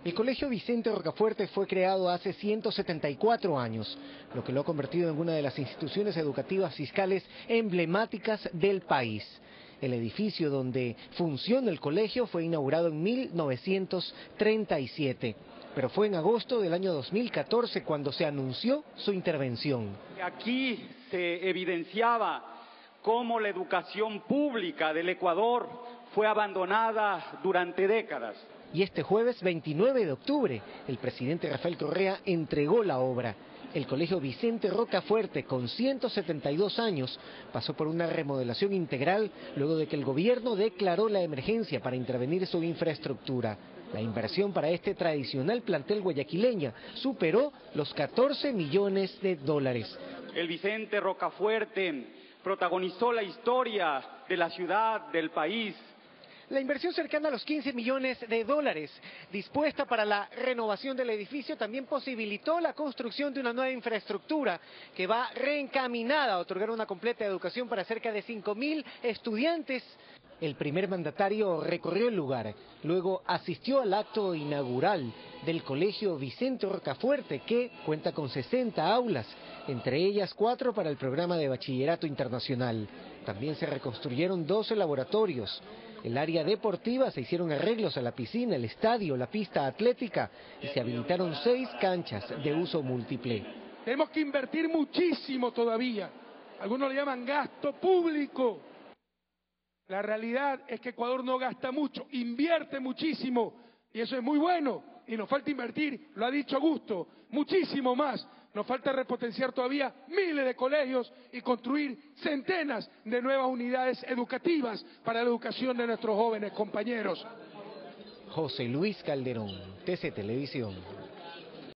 El Colegio Vicente Rocafuerte fue creado hace 174 años, lo que lo ha convertido en una de las instituciones educativas fiscales emblemáticas del país. El edificio donde funciona el colegio fue inaugurado en 1937, pero fue en agosto del año 2014 cuando se anunció su intervención. Aquí se evidenciaba cómo la educación pública del Ecuador fue abandonada durante décadas. Y este jueves 29 de octubre, el presidente Rafael Correa entregó la obra. El Colegio Vicente Rocafuerte, con 172 años, pasó por una remodelación integral luego de que el gobierno declaró la emergencia para intervenir su infraestructura. La inversión para este tradicional plantel guayaquileña superó los 14 millones de dólares. El Vicente Rocafuerte protagonizó la historia de la ciudad, del país. La inversión cercana a los 15 millones de dólares dispuesta para la renovación del edificio también posibilitó la construcción de una nueva infraestructura que va reencaminada a otorgar una completa educación para cerca de 5.000 estudiantes. El primer mandatario recorrió el lugar, luego asistió al acto inaugural del Colegio Vicente Rocafuerte, que cuenta con 60 aulas, entre ellas 4 para el programa de bachillerato internacional. También se reconstruyeron 12 laboratorios. El área deportiva se hicieron arreglos a la piscina, el estadio, la pista atlética y se habilitaron 6 canchas de uso múltiple. Tenemos que invertir muchísimo todavía. Algunos le llaman gasto público. La realidad es que Ecuador no gasta mucho, invierte muchísimo y eso es muy bueno. Y nos falta invertir, lo ha dicho Augusto, muchísimo más. Nos falta repotenciar todavía miles de colegios y construir centenas de nuevas unidades educativas para la educación de nuestros jóvenes compañeros. José Luis Calderón, TC Televisión.